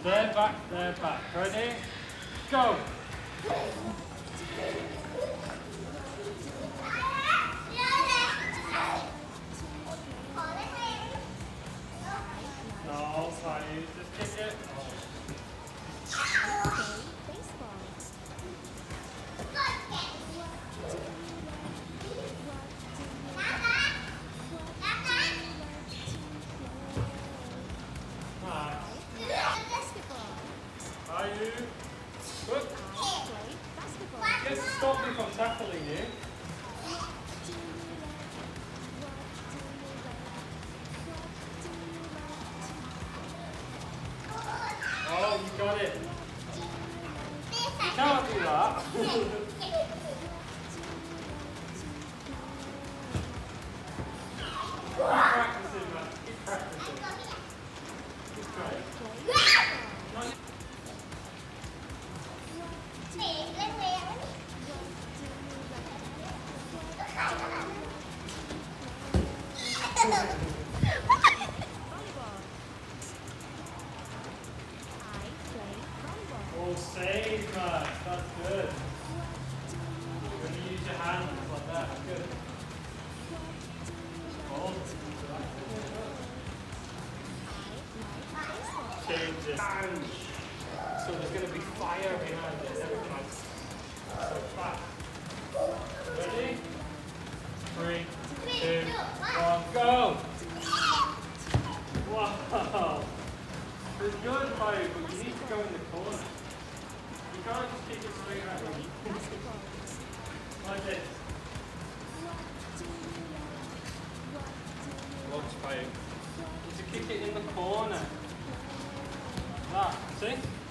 There, back. Ready? Go! No, sorry, just kick it. Are you good? Just stop me from tackling you. Oh, you got it. You can't do that. Keep practicing, man. Keep practicing. Keep trying. Oh, save, man. That's good. When you use your hands like that, that's good. Hold. Change it. So there's going to be fire behind it every time. So fast. Ready? 3, 2, 1, go! Wow! It's good, Fire, but you need to go in the corner. You can't just kick it straight at me. Like this. Watch, Fire. You need to kick it in the corner. That, see?